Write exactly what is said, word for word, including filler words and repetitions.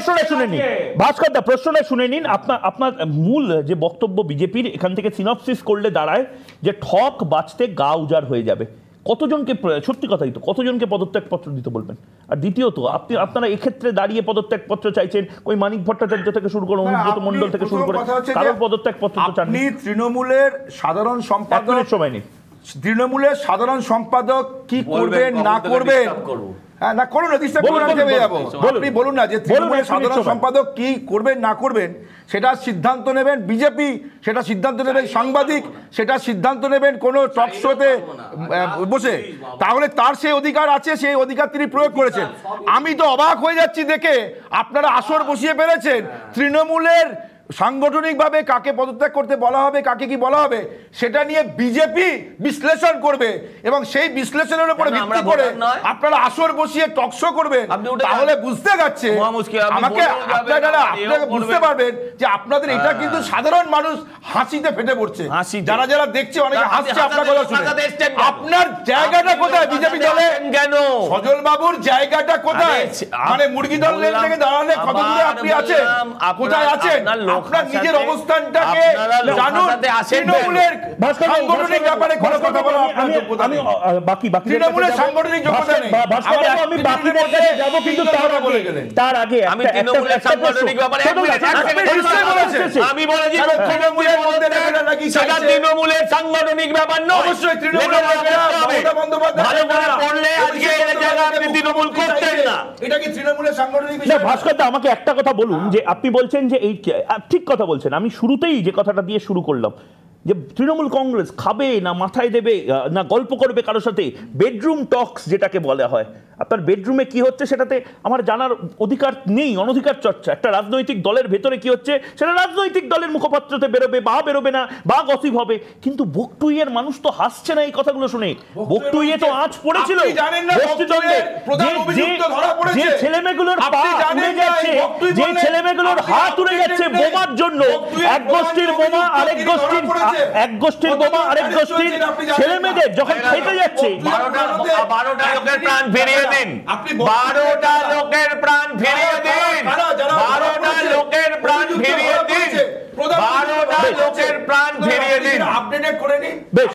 প্রশ্নটা শুনে নিন ভাস্কর দা, প্রশ্নটা শুনে নিন। আপনার আপনার মূল যে বক্তব্য বিজেপির এখান থেকে সিনপসিস করলে দাঁড়ায় যে ঠক বাঁচতে গা উজাড় হয়ে যাবে। কতজনকে, সত্যি কথাই তো, কতজনকে পদত্যাগ পত্র দিতে বলবেন? আর দ্বিতীয়ত আপনি আপনারা এক্ষেত্রে দাঁড়িয়ে পদত্যাগ পত্র চাইছেন, ওই মানিক ভট্টাচার্য থেকে শুরু করে অনুব্রত মণ্ডল থেকে শুরু করে কারোর পদত্যাগ পত্র তো চান। আপনি তৃণমূলের সাধারণ সম্পাদক, সময় নেই, তৃণমূলের সাধারণ সম্পাদক কি করবেন না করবেন, না করুন না, ডিস্টার্ব করুন, আমি থেমে যাবো। আপনি বলুন না যে তৃণমূলের সাধারণ সম্পাদক কি করবেন না করবেন, সেটা সিদ্ধান্ত নেবেন বিজেপি, সেটা সিদ্ধান্ত নেবেন সাংবাদিক, সেটা সিদ্ধান্ত নেবেন কোনো টক শোতে বসে। তাহলে তার সেই অধিকার আছে, সেই অধিকার তিনি প্রয়োগ করেছেন। আমি তো অবাক হয়ে যাচ্ছি দেখে, আপনারা আসর বসিয়ে ফেলেছেন তৃণমূলের সাংগঠনিকভাবে কাকে পদত্যাগ করতে বলা হবে, কাকে কি বলা হবে, সেটা নিয়ে বিজেপি বিশ্লেষণ করবে এবং সেই বিশ্লেষণের উপরে ভিত্তি করে আপনারা আসর বসিয়ে টকশো করবেন। তাহলে বুঝতে যাচ্ছে আমাকে, আপনারা আপনারা বুঝতে পারবেন যে আপনাদের এটা কিন্তু সাধারণ মানুষ হাসিতে ফেটে পড়ছে, যারা যারা দেখছে অনেকে হাসছে আপনার কথা শুনে। আপনার জায়গাটা কোথায় বিজেপি দলে? কেন সজল বাবুর জায়গাটা কোথায়? মানে মুরগি দল থেকে দাঁড়ালে কত দূরে আপনি আছেন, কোথায় আছেন? আপনার নিজের অবস্থানটাকে জানুন। তৃণমূলের সাংগঠনিক ব্যাপারে কোনো কথা বলা আপনার যোগ্যতা নেই। বাকি বাকি তৃণমূলের সাংগঠনিক যোগ্যতা নেই। আমি বাকিদের কাছে যাব, কিন্তু তার আগে তার আগে আমি তৃণমূলের সাংগঠনিক ব্যাপারে আমি বলেছি তৃণমূলের মধ্যে নাকি সেটা তৃণমূলের সাংগঠনিক ব্যাপার নয়। অবশ্যই তৃণমূলের মমতা বন্দ্যোপাধ্যায় ভালো করে পড়লে আজকে এই জায়গা আপনি তৃণমূল করতেন না। এটা কি তৃণমূলের সাংগঠনিক বিষয়? ভাস্কর দা, আমাকে একটা কথা বলুন, যে আপনি বলছেন যে এই ঠিক কথা বলছেন, আমি শুরুতেই যে কথাটা দিয়ে শুরু করলাম যে তৃণমূল কংগ্রেস খাবে না মাথায় দেবে না গল্প করবে কারোর সাথে, বেডরুম টক্স যেটাকে বলা হয়, আপনার বেডরুমে কি হচ্ছে সেটাতে আমার জানার অধিকার নেই, অনধিকার চর্চা। একটা রাজনৈতিক দলের ভেতরে কি হচ্ছে সেটা রাজনৈতিক দলের মুখপাত্রতে বেরোবে বা বেরোবে না বা গসিপ হবে, কিন্তু বকটুইয়ের মানুষ তো হাসছে না এই কথাগুলো শুনে। বকটুইয়ে তো আঁচ পড়েছিল, যে ছেলেমেয়েগুলোর পা উড়ে যাচ্ছে, যে ছেলেমেয়েগুলোর হাত উড়ে যাচ্ছে বোমার জন্য, এক গোষ্ঠীর বোমা আরেক গোষ্ঠীর এক গোষ্ঠীর বোমা আরেক গোষ্ঠীর ছেলে মেয়েদের যখন খেতে যাচ্ছে, বারোটা লোকের প্রাণ ফিরিয়ে দিন, বারোটা লোকের প্রাণ ফিরিয়ে দিন, বারোটা লোকের প্রাণ ফিরিয়ে দিন, বারোটা লোকের প্রাণ ফিরিয়ে দিন, আপডেট করে নিন।